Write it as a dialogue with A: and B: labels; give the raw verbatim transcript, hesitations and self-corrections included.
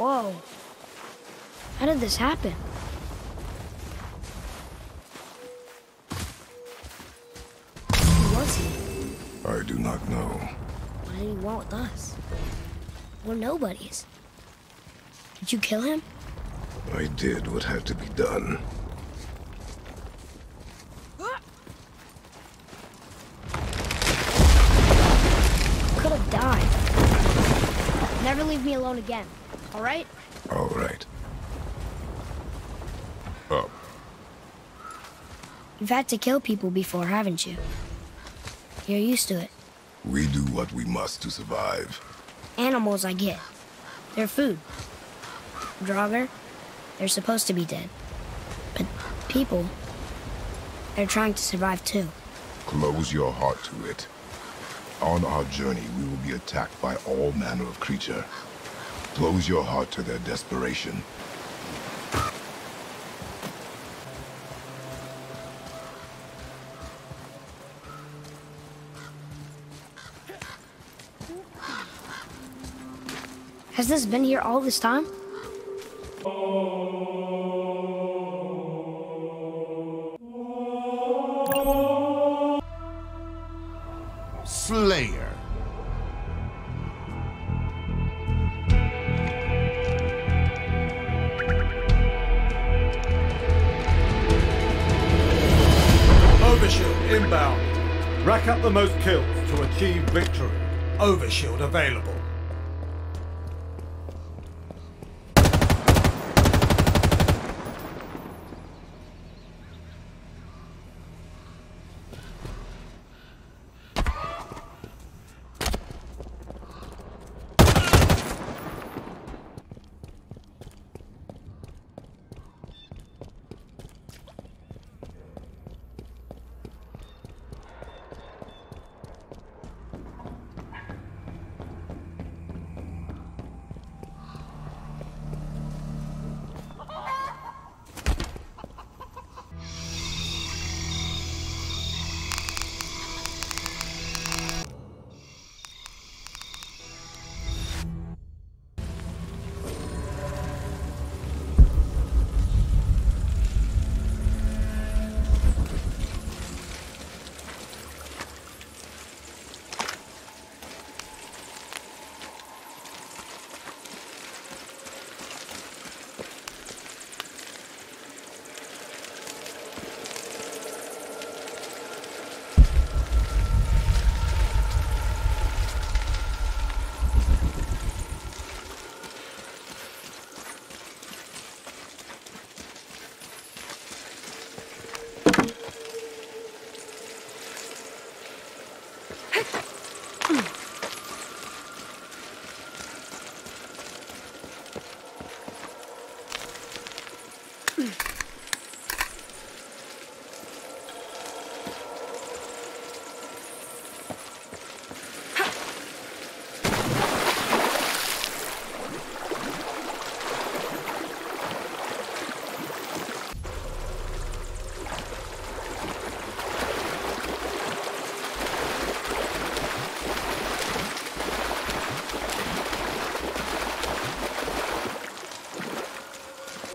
A: Whoa. How did this happen? Who was he?
B: I do not know.
A: What did he want with us? We're nobodies. Did you kill him?
B: I did what had to be done.
A: Could have died. Never leave me alone again, all right?
B: All right. Up.
A: You've had to kill people before, haven't you? You're used to it.
B: We do what we must to survive.
A: Animals, I get. They're food. Draugr, they're supposed to be dead. But people, they're trying to survive too.
B: Close your heart to it. On our journey, we will be attacked by all manner of creature. Close your heart to their desperation.
A: Has this been here all this time?
C: Slayer.
D: Overshield inbound. Rack up the most kills to achieve victory. Overshield available.